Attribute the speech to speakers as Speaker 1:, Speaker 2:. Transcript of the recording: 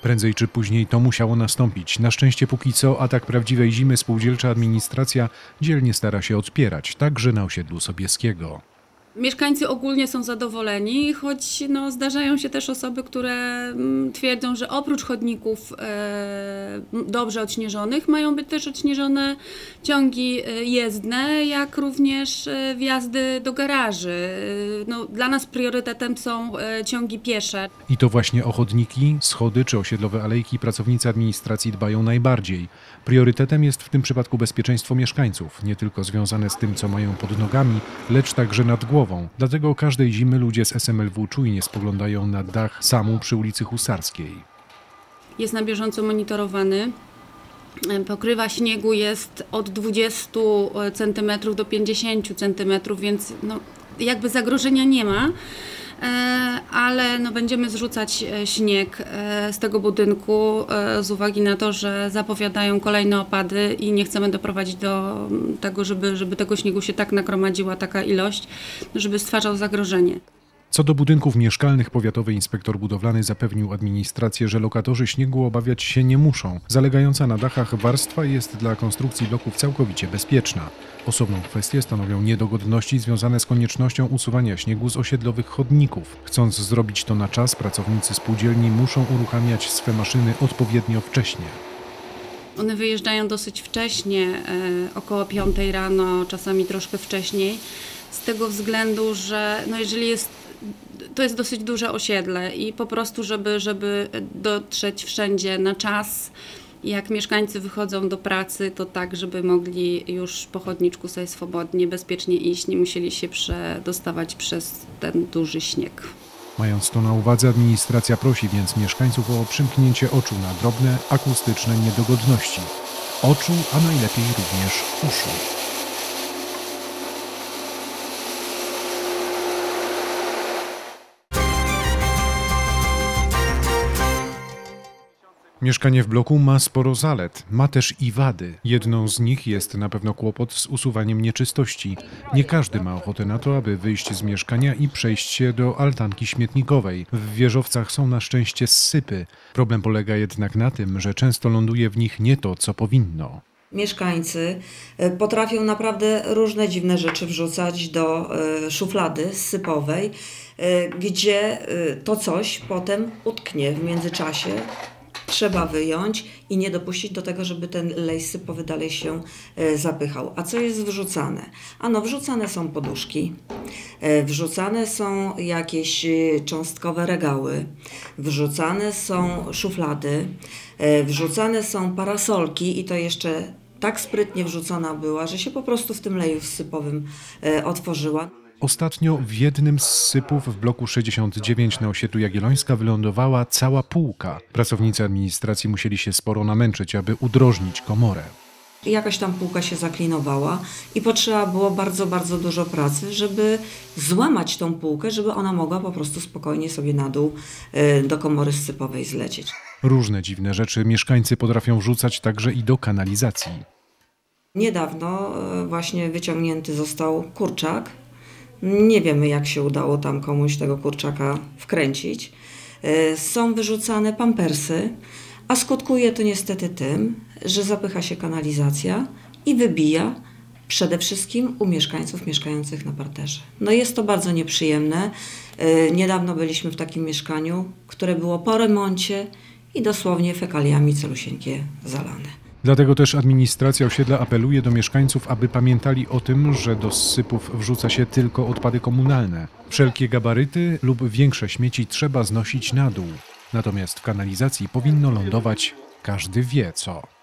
Speaker 1: Prędzej czy później to musiało nastąpić. Na szczęście póki co atak prawdziwej zimy spółdzielcza administracja dzielnie stara się odpierać, także na osiedlu Sobieskiego.
Speaker 2: Mieszkańcy ogólnie są zadowoleni, choć zdarzają się też osoby, które twierdzą, że oprócz chodników dobrze odśnieżonych mają być też odśnieżone ciągi jezdne, jak również wjazdy do garaży. Dla nas priorytetem są ciągi piesze.
Speaker 1: I to właśnie o chodniki, schody czy osiedlowe alejki pracownicy administracji dbają najbardziej. Priorytetem jest w tym przypadku bezpieczeństwo mieszkańców, nie tylko związane z tym, co mają pod nogami, lecz także nad głową. Dlatego każdej zimy ludzie z SMLW czujnie spoglądają na dach SAM-u przy ulicy Husarskiej.
Speaker 2: Jest na bieżąco monitorowany. Pokrywa śniegu jest od 20 cm do 50 cm, więc jakby zagrożenia nie ma. Ale będziemy zrzucać śnieg z tego budynku z uwagi na to, że zapowiadają kolejne opady i nie chcemy doprowadzić do tego, żeby tego śniegu się tak nagromadziła taka ilość, żeby stwarzał zagrożenie.
Speaker 1: Co do budynków mieszkalnych, powiatowy inspektor budowlany zapewnił administrację, że lokatorzy śniegu obawiać się nie muszą. Zalegająca na dachach warstwa jest dla konstrukcji bloków całkowicie bezpieczna. Osobną kwestię stanowią niedogodności związane z koniecznością usuwania śniegu z osiedlowych chodników. Chcąc zrobić to na czas, pracownicy spółdzielni muszą uruchamiać swe maszyny odpowiednio wcześnie.
Speaker 2: One wyjeżdżają dosyć wcześnie, około 5 rano, czasami troszkę wcześniej, z tego względu, że to jest dosyć duże osiedle i po prostu, żeby dotrzeć wszędzie na czas, jak mieszkańcy wychodzą do pracy, to tak, żeby mogli już po chodniczku sobie swobodnie, bezpiecznie iść, nie musieli się przedostawać przez ten duży śnieg.
Speaker 1: Mając to na uwadze, administracja prosi więc mieszkańców o przymknięcie oczu na drobne, akustyczne niedogodności. Oczu, a najlepiej również uszu. Mieszkanie w bloku ma sporo zalet, ma też i wady. Jedną z nich jest na pewno kłopot z usuwaniem nieczystości. Nie każdy ma ochotę na to, aby wyjść z mieszkania i przejść się do altanki śmietnikowej. W wieżowcach są na szczęście zsypy. Problem polega jednak na tym, że często ląduje w nich nie to, co powinno.
Speaker 3: Mieszkańcy potrafią naprawdę różne dziwne rzeczy wrzucać do szuflady sypowej, gdzie to coś potem utknie w międzyczasie. Trzeba wyjąć i nie dopuścić do tego, żeby ten lej sypowy dalej się zapychał. A co jest wrzucane? Wrzucane są poduszki, wrzucane są jakieś cząstkowe regały, wrzucane są szuflady, wrzucane są parasolki i to jeszcze tak sprytnie wrzucona była, że się po prostu w tym leju sypowym otworzyła.
Speaker 1: Ostatnio w jednym z sypów w bloku 69 na osiedlu Jagiellońska wylądowała cała półka. Pracownicy administracji musieli się sporo namęczyć, aby udrożnić komorę.
Speaker 3: Jakaś tam półka się zaklinowała i potrzeba było bardzo, bardzo dużo pracy, żeby złamać tą półkę, żeby ona mogła po prostu spokojnie sobie na dół do komory sypowej zlecieć.
Speaker 1: Różne dziwne rzeczy mieszkańcy potrafią wrzucać także i do kanalizacji.
Speaker 3: Niedawno właśnie wyciągnięty został kurczak. Nie wiemy, jak się udało tam komuś tego kurczaka wkręcić. Są wyrzucane pampersy, a skutkuje to niestety tym, że zapycha się kanalizacja i wybija przede wszystkim u mieszkańców mieszkających na parterze. Jest to bardzo nieprzyjemne. Niedawno byliśmy w takim mieszkaniu, które było po remoncie i dosłownie fekaliami celusieńkie zalane.
Speaker 1: Dlatego też administracja osiedla apeluje do mieszkańców, aby pamiętali o tym, że do zsypów wrzuca się tylko odpady komunalne. Wszelkie gabaryty lub większe śmieci trzeba znosić na dół. Natomiast w kanalizacji powinno lądować każdy wie co.